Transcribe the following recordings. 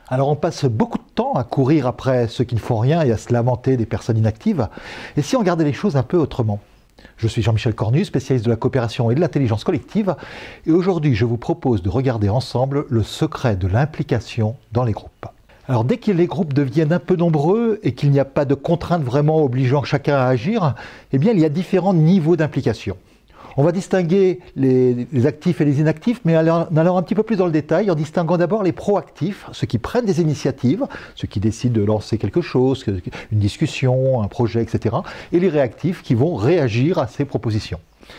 Alors on passe beaucoup de temps à courir après ceux qui ne font rien et à se lamenter des personnes inactives. Et si on regardait les choses un peu autrement? Je suis Jean-Michel Cornu, spécialiste de la coopération et de l'intelligence collective. Et aujourd'hui, je vous propose de regarder ensemble le secret de l'implication dans les groupes. Alors dès que les groupes deviennent un peu nombreux et qu'il n'y a pas de contraintes vraiment obligeant chacun à agir, eh bien il y a différents niveaux d'implication. On va distinguer les actifs et les inactifs, mais en allant un petit peu plus dans le détail, en distinguant d'abord les proactifs, ceux qui prennent des initiatives, ceux qui décident de lancer quelque chose, une discussion, un projet, etc. Et les réactifs qui vont réagir à ces propositions.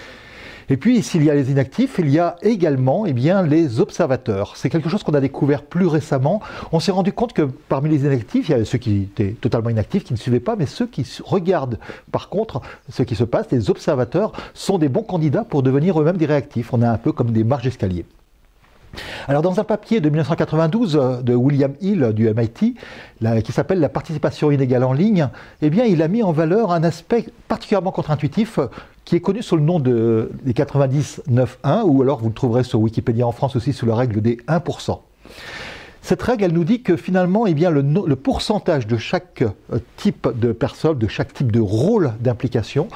Et puis, s'il y a les inactifs, il y a également les observateurs. C'est quelque chose qu'on a découvert plus récemment. On s'est rendu compte que parmi les inactifs, il y avait ceux qui étaient totalement inactifs, qui ne suivaient pas, mais ceux qui regardent par contre ce qui se passe, les observateurs, sont des bons candidats pour devenir eux-mêmes des réactifs. On est un peu comme des marches d'escalier. Alors dans un papier de 1992 de William Hill du MIT, qui s'appelle « La participation inégale en ligne », eh bien, il a mis en valeur un aspect particulièrement contre-intuitif qui est connu sous le nom des 90-9-1, ou alors vous le trouverez sur Wikipédia en France aussi sous la règle des 1%. Cette règle, elle nous dit que finalement, le pourcentage de chaque type de personne, de chaque type de rôle d'implication,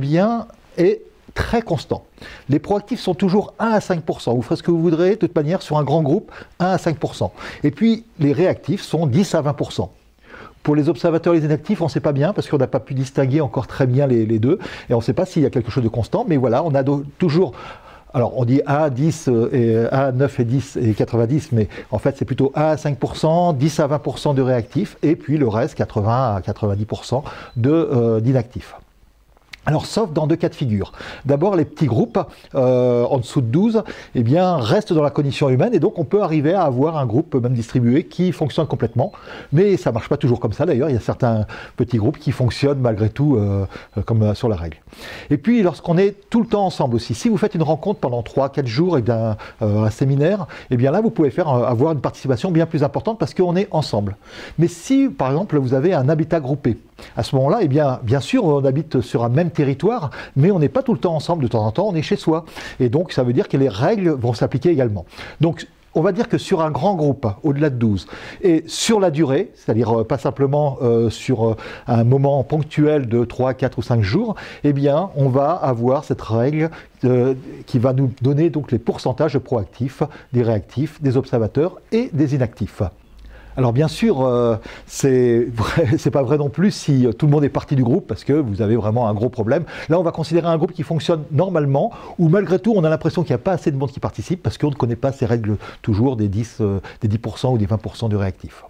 est très constant. Les proactifs sont toujours 1 à 5%. Vous ferez ce que vous voudrez, de toute manière, sur un grand groupe, 1 à 5%. Et puis, les réactifs sont 10 à 20%. Pour les observateurs et les inactifs, on ne sait pas bien, parce qu'on n'a pas pu distinguer encore très bien les deux, et on ne sait pas s'il y a quelque chose de constant, mais voilà, on a toujours... Alors, on dit 1 à 10, et 1 à 9 et 10 et 90, mais en fait, c'est plutôt 1 à 5%, 10 à 20% de réactifs, et puis le reste, 80 à 90% d'inactifs. Alors, sauf dans deux cas de figure. D'abord, les petits groupes, en dessous de 12, restent dans la condition humaine, et donc on peut arriver à avoir un groupe, même distribué, qui fonctionne complètement. Mais ça ne marche pas toujours comme ça, d'ailleurs. Il y a certains petits groupes qui fonctionnent malgré tout comme sur la règle. Et puis, lorsqu'on est tout le temps ensemble aussi, si vous faites une rencontre pendant 3-4 jours, un séminaire, là, vous pouvez avoir une participation bien plus importante parce qu'on est ensemble. Mais si, par exemple, vous avez un habitat groupé, à ce moment-là, bien sûr, on habite sur un même territoire, mais on n'est pas tout le temps ensemble. De temps en temps, on est chez soi. Et donc, ça veut dire que les règles vont s'appliquer également. Donc, on va dire que sur un grand groupe, au-delà de 12, et sur la durée, c'est-à-dire pas simplement sur un moment ponctuel de 3, 4 ou 5 jours, on va avoir cette règle qui va nous donner donc les pourcentages de proactifs, des réactifs, des observateurs et des inactifs. Alors bien sûr, c'est pas vrai non plus si tout le monde est parti du groupe, parce que vous avez vraiment un gros problème. Là, on va considérer un groupe qui fonctionne normalement, où malgré tout, on a l'impression qu'il n'y a pas assez de monde qui participe, parce qu'on ne connaît pas ces règles toujours des 10% ou des 20% de réactifs.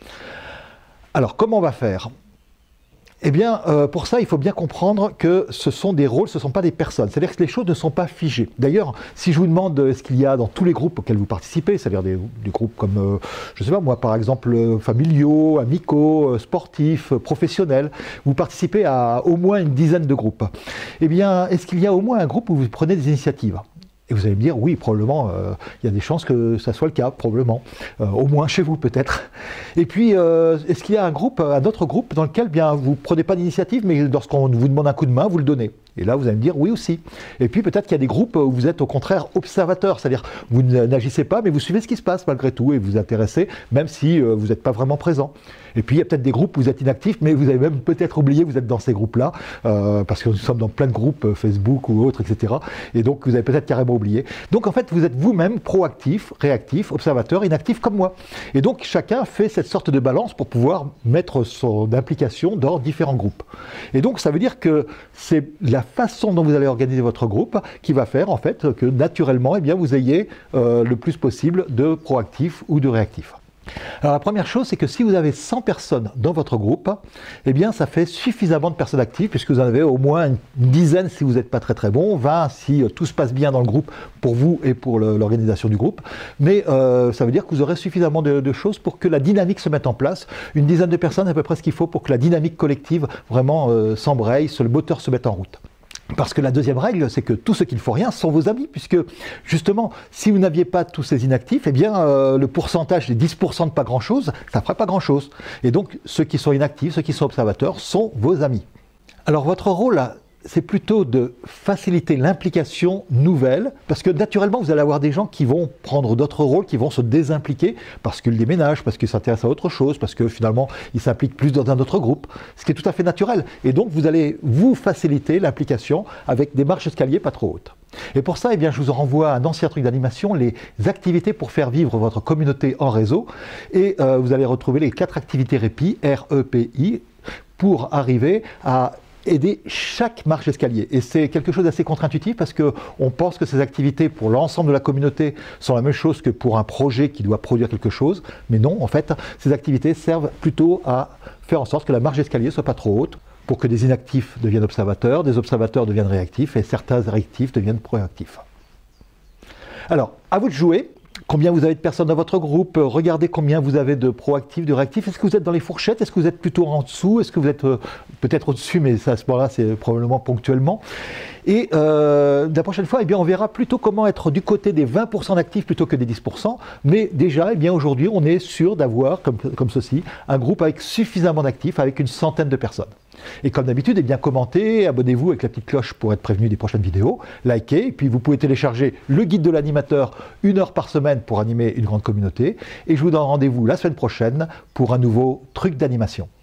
Alors, comment on va faire ? Pour ça, il faut bien comprendre que ce sont des rôles, ce ne sont pas des personnes. C'est-à-dire que les choses ne sont pas figées. D'ailleurs, si je vous demande ce qu'il y a dans tous les groupes auxquels vous participez, c'est-à-dire des groupes comme, je ne sais pas moi, par exemple, familiaux, amicaux, sportifs, professionnels, vous participez à au moins une dizaine de groupes. Est-ce qu'il y a au moins un groupe où vous prenez des initiatives ? Et vous allez me dire, oui, probablement, il y a des chances que ça soit le cas, probablement, au moins chez vous peut-être. Et puis, est-ce qu'il y a un autre groupe dans lequel vous ne prenez pas d'initiative, mais lorsqu'on vous demande un coup de main, vous le donnez ? Et là, vous allez me dire oui aussi. Et puis peut-être qu'il y a des groupes où vous êtes au contraire observateur, c'est-à-dire vous n'agissez pas, mais vous suivez ce qui se passe malgré tout et vous vous intéressez, même si vous n'êtes pas vraiment présent. Et puis il y a peut-être des groupes où vous êtes inactif, mais vous avez même peut-être oublié que vous êtes dans ces groupes-là, parce que nous sommes dans plein de groupes Facebook ou autres, etc. Et donc vous avez peut-être carrément oublié. Donc en fait, vous êtes vous-même proactif, réactif, observateur, inactif comme moi. Et donc chacun fait cette sorte de balance pour pouvoir mettre son implication dans différents groupes. Et donc ça veut dire que c'est la façon dont vous allez organiser votre groupe qui va faire en fait que naturellement vous ayez le plus possible de proactifs ou de réactifs. Alors la première chose, c'est que si vous avez 100 personnes dans votre groupe, ça fait suffisamment de personnes actives, puisque vous en avez au moins une dizaine si vous n'êtes pas très très bon, 20 si tout se passe bien dans le groupe pour vous et pour l'organisation du groupe. Mais ça veut dire que vous aurez suffisamment de choses pour que la dynamique se mette en place. Une dizaine de personnes, c'est à peu près ce qu'il faut pour que la dynamique collective vraiment s'embraye, le moteur se mette en route. Parce que la deuxième règle, c'est que tous ceux qui ne font rien sont vos amis, puisque justement, si vous n'aviez pas tous ces inactifs, le pourcentage des 10% de pas grand-chose, ça ne ferait pas grand-chose. Et donc, ceux qui sont inactifs, ceux qui sont observateurs, sont vos amis. Alors, votre rôle c'est plutôt de faciliter l'implication nouvelle, parce que naturellement, vous allez avoir des gens qui vont prendre d'autres rôles, qui vont se désimpliquer, parce qu'ils déménagent, parce qu'ils s'intéressent à autre chose, parce que finalement, ils s'impliquent plus dans un autre groupe, ce qui est tout à fait naturel. Et donc, vous allez vous faciliter l'implication avec des marches d'escalier pas trop hautes. Et pour ça, eh bien, je vous renvoie à un ancien truc d'animation, les activités pour faire vivre votre communauté en réseau. Et vous allez retrouver les 4 activités REPI, R-E-P-I, pour arriver à aider chaque marche d'escalier. Et c'est quelque chose d'assez contre-intuitif parce qu'on pense que ces activités pour l'ensemble de la communauté sont la même chose que pour un projet qui doit produire quelque chose. Mais non, en fait, ces activités servent plutôt à faire en sorte que la marche d'escalier ne soit pas trop haute, pour que des inactifs deviennent observateurs, des observateurs deviennent réactifs et certains réactifs deviennent proactifs. Alors, à vous de jouer. Combien vous avez de personnes dans votre groupe? Regardez combien vous avez de proactifs, de réactifs. Est-ce que vous êtes dans les fourchettes? Est-ce que vous êtes plutôt en dessous? Est-ce que vous êtes peut-être au-dessus, mais ça, à ce moment-là, c'est probablement ponctuellement. Et la prochaine fois, eh bien, on verra plutôt comment être du côté des 20% d'actifs plutôt que des 10%. Mais déjà, eh bien, aujourd'hui, on est sûr d'avoir, comme ceci, un groupe avec suffisamment d'actifs, avec une centaine de personnes. Et comme d'habitude, eh bien, commentez, abonnez-vous avec la petite cloche pour être prévenu des prochaines vidéos, likez, et puis vous pouvez télécharger le guide de l'animateur 1 heure par semaine pour animer une grande communauté. Et je vous donne rendez-vous la semaine prochaine pour un nouveau truc d'animation.